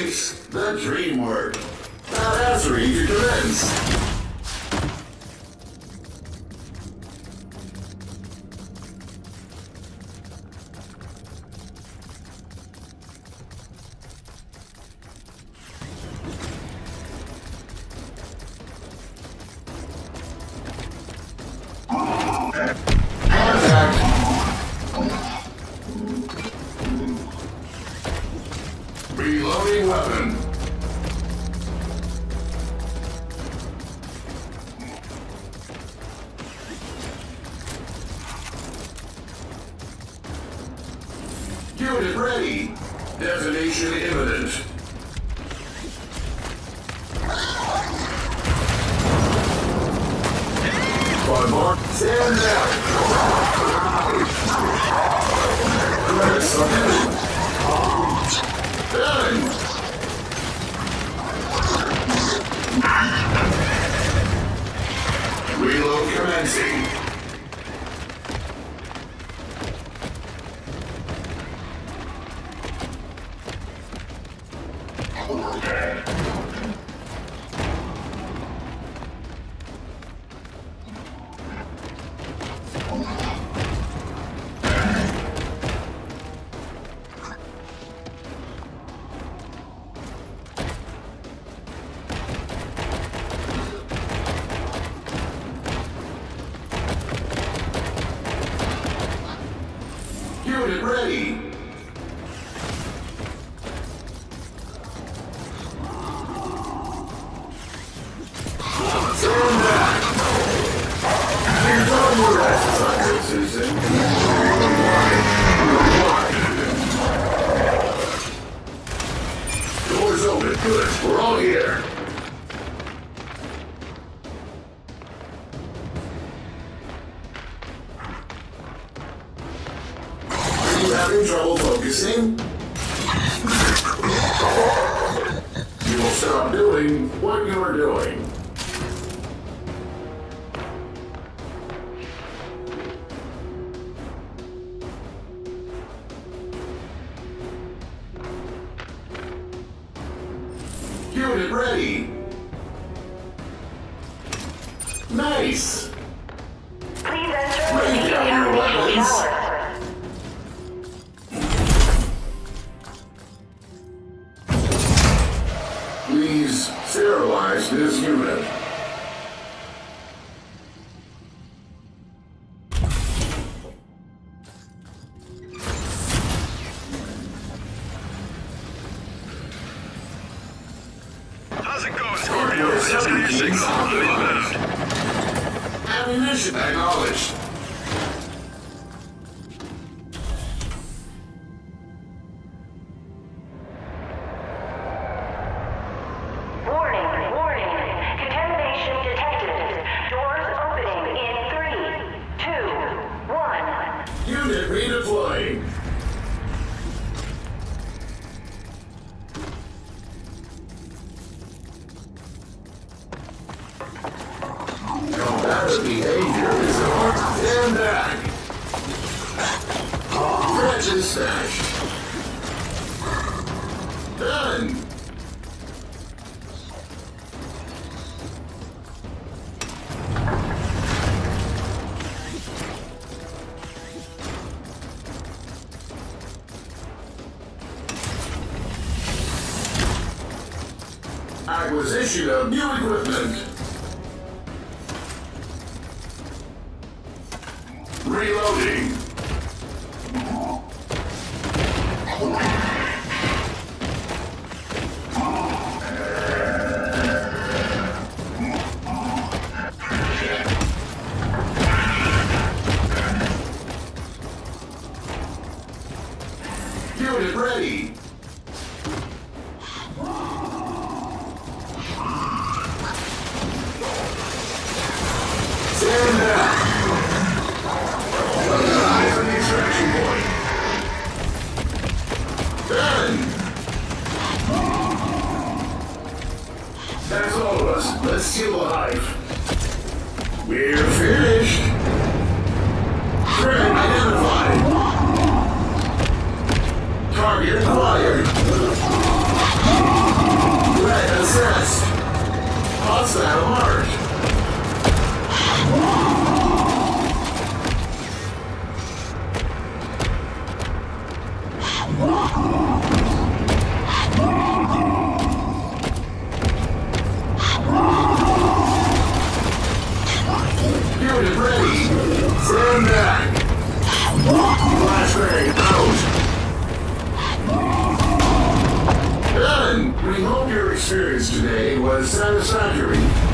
face, the dream work. Now answering to commence. Reloading weapon. Unit ready. Detonation imminent. One more. Stand down. Press again. Done! Reload commencing. Unit ready. Stand back. Here's all your asses, Susan. Doors open. Good. We're all here. Having trouble focusing? You will stop doing what you are doing. Unit ready. Nice. Please enter the Bring down your weapons. tower. Please sterilize this unit. How's it going, Scorpio? Just got your signal. Inbound. Ammunition acknowledged. Warning. Contamination detected. Doors opening in 3, 2, 1. Unit redeploying. Combative behavior is on. Stand back. Threat is smashed. Done. Acquisition of new equipment. Reloading. Unit ready. Stand back. Eyes on the extraction point. Done. That's all of us. Let's steal the hive. We're finished. Threat identified. Target acquired. Fang out. And we hope your experience today was satisfactory.